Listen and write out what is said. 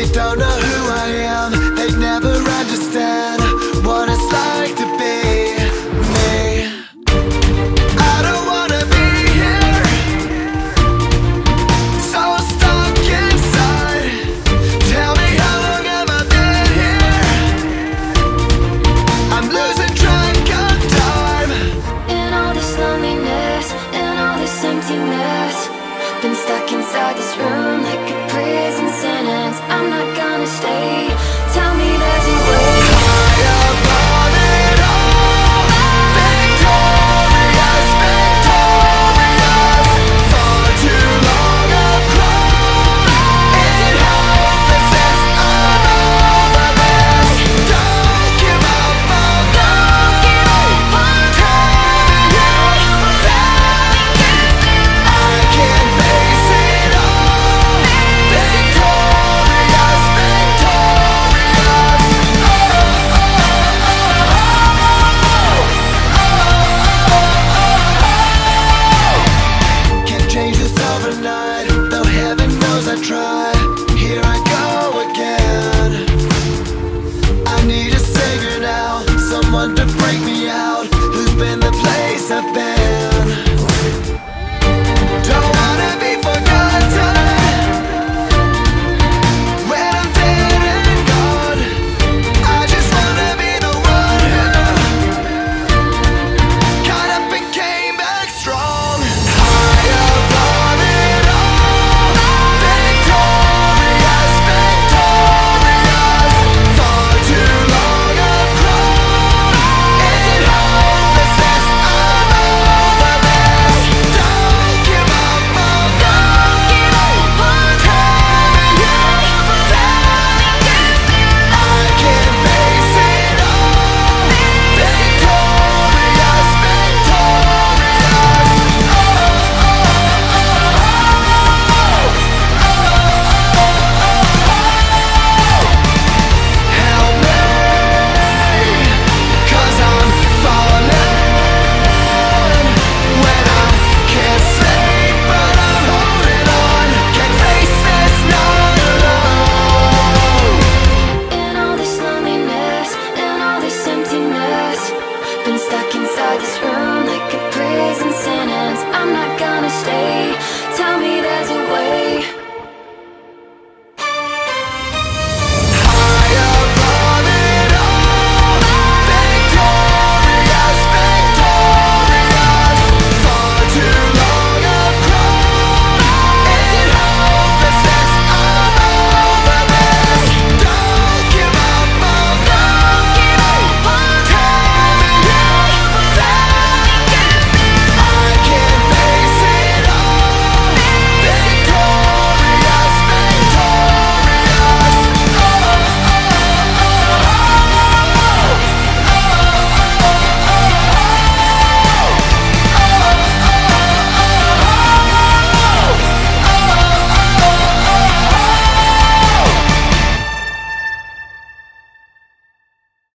They don't know who I am, they never understand what it's like to be me. I don't wanna be here, so stuck inside. Tell me how long have I been here? I'm losing track of time. In all this loneliness, in all this emptiness, been stuck inside this room like a prison sentence. I'm not gonna stay. Tell me there's a way. High above it all, victorious, victorious. For too long I've cried in hopelessness. I'm over this. Don't give up on me. Tell me you I can face it all. Victorious, victorious. Can't change this overnight, though heaven knows I try. Here I go again. I need a savior now, someone to break me out. Who's been the place I've been?